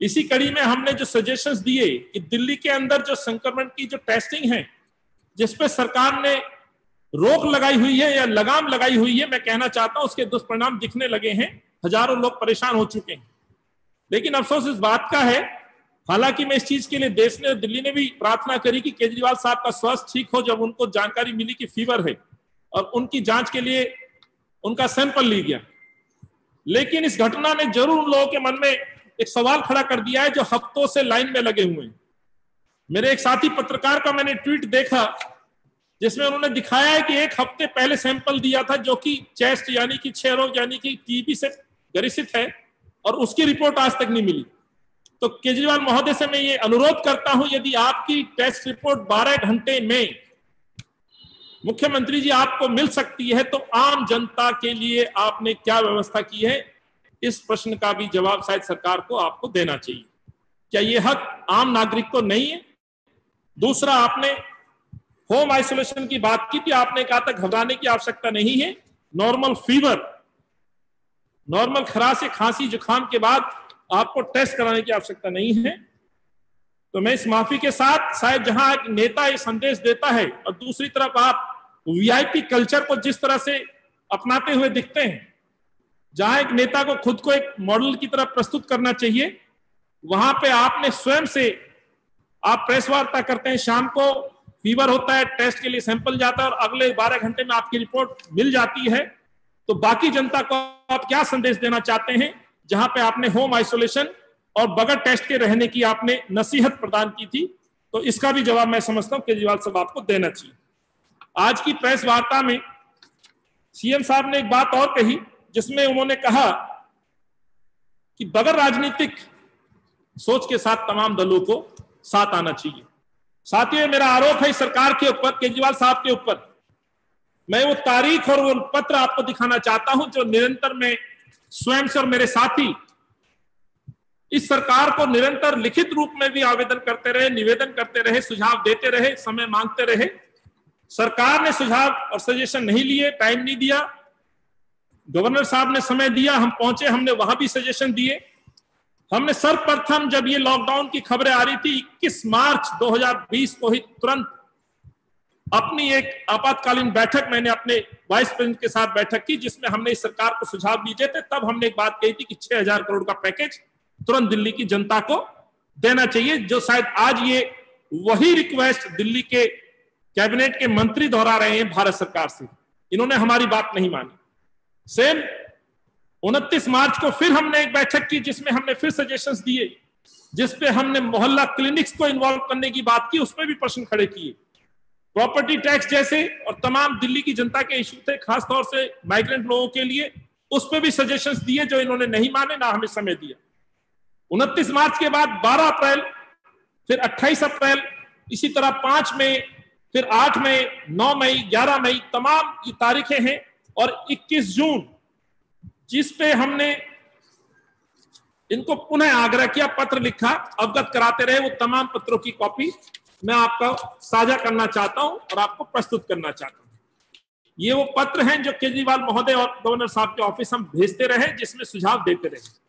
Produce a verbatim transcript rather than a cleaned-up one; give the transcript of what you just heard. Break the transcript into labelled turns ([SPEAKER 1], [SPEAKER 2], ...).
[SPEAKER 1] इसी कड़ी में हमने जो सजेशंस दिए कि दिल्ली के अंदर जो संक्रमण की जो टेस्टिंग है, जिस पे सरकार ने रोक लगाई हुई है या लगाम लगाई हुई है, मैं कहना चाहता हूं उसके दुष्परिणाम दिखने लगे हैं। हजारों लोग परेशान हो चुके हैं। लेकिन अफसोस इस बात का है, हालांकि मैं इस चीज के लिए देश ने, दिल्ली ने भी प्रार्थना करी कि केजरीवाल साहब का स्वास्थ्य ठीक हो, जब उनको जानकारी मिली कि फीवर है और उनकी जांच के लिए उनका सैंपल ली गया। लेकिन इस घटना ने जरूर उन लोगों के मन में एक सवाल खड़ा कर दिया है जो हफ्तों से लाइन में लगे हुए हैं। मेरे एक साथी पत्रकार का मैंने ट्वीट देखा जिसमें उन्होंने दिखाया है कि एक हफ्ते पहले सैंपल दिया था जो कि चेस्ट यानी कि क्षय रोग यानी कि टीबी से ग्रसित है, और उसकी रिपोर्ट आज तक नहीं मिली। तो केजरीवाल महोदय से मैं ये अनुरोध करता हूं, यदि आपकी टेस्ट रिपोर्ट बारह घंटे में मुख्यमंत्री जी आपको मिल सकती है तो आम जनता के लिए आपने क्या व्यवस्था की है, इस प्रश्न का भी जवाब शायद सरकार को आपको देना चाहिए। क्या ये हक आम नागरिक को नहीं है? दूसरा, आपने होम आइसोलेशन की बात की थी, आपने कहा था घबराने की आवश्यकता नहीं है। नॉर्मल फीवर, नॉर्मल खराश, खांसी जुकाम के बाद आपको टेस्ट कराने की आवश्यकता नहीं है। तो मैं इस माफी के साथ, शायद जहां एक नेता ये संदेश देता है और दूसरी तरफ आप वीआईपी कल्चर को जिस तरह से अपनाते हुए दिखते हैं, जहां एक नेता को खुद को एक मॉडल की तरह प्रस्तुत करना चाहिए, वहां पे आपने स्वयं से, आप प्रेस वार्ता करते हैं, शाम को फीवर होता है, टेस्ट के लिए सैंपल जाता है और अगले बारह घंटे में आपकी रिपोर्ट मिल जाती है। तो बाकी जनता को आप क्या संदेश देना चाहते हैं, जहां पे आपने होम आइसोलेशन और बगैर टेस्ट के रहने की आपने नसीहत प्रदान की थी? तो इसका भी जवाब मैं समझता हूं केजरीवाल साहब आपको देना चाहिए। आज की प्रेस वार्ता में सीएम साहब ने एक बात और कही, जिसमें उन्होंने कहा कि बगैर राजनीतिक सोच के साथ तमाम दलों को साथ आना चाहिए। साथियों, मेरा आरोप है सरकार के ऊपर, केजरीवाल साहब के ऊपर। मैं वो तारीख और वो पत्र आपको दिखाना चाहता हूं जो निरंतर मैं स्वयं से और मेरे साथी इस सरकार को निरंतर लिखित रूप में भी आवेदन करते रहे, निवेदन करते रहे, सुझाव देते रहे, समय मांगते रहे। सरकार ने सुझाव और सजेशन नहीं लिए, टाइम नहीं दिया। गवर्नर साहब ने समय दिया, हम पहुंचे, हमने वहां भी सजेशन दिए। हमने सर्वप्रथम, जब ये लॉकडाउन की खबरें आ रही थी, इक्कीस मार्च दो हज़ार बीस को ही तुरंत अपनी एक आपातकालीन बैठक मैंने अपने वाइस प्रेसिडेंट के साथ बैठक की, जिसमें हमने इस सरकार को सुझाव दिए थे। तब हमने एक बात कही थी कि छह हजार करोड़ का पैकेज तुरंत दिल्ली की जनता को देना चाहिए, जो शायद आज ये वही रिक्वेस्ट दिल्ली के कैबिनेट के मंत्री दोहरा रहे हैं भारत सरकार से। इन्होंने हमारी बात नहीं मानी। सेम उनतीस मार्च को फिर हमने एक बैठक की जिसमें हमने फिर सजेशंस दिए, जिसपे हमने मोहल्ला क्लिनिक्स को इन्वॉल्व करने की बात की, उसमें भी प्रश्न खड़े किए। प्रॉपर्टी टैक्स जैसे और तमाम दिल्ली की जनता के इश्यू थे, खासतौर से माइग्रेंट लोगों के लिए, उस पर भी सजेशंस दिए जो इन्होंने नहीं माने, ना हमें समय दिया। उनतीस मार्च के बाद बारह अप्रैल, फिर अट्ठाईस अप्रैल, इसी तरह पांच मई, फिर आठ मई, नौ मई, ग्यारह मई, तमाम ये तारीखें हैं। और इक्कीस जून, जिस पे हमने इनको पुनः आग्रह किया, पत्र लिखा, अवगत कराते रहे, वो तमाम पत्रों की कॉपी मैं आपका साझा करना चाहता हूं और आपको प्रस्तुत करना चाहता हूं। ये वो पत्र हैं जो केजरीवाल महोदय और गवर्नर साहब के ऑफिस हम भेजते रहे, जिसमें सुझाव देते रहे।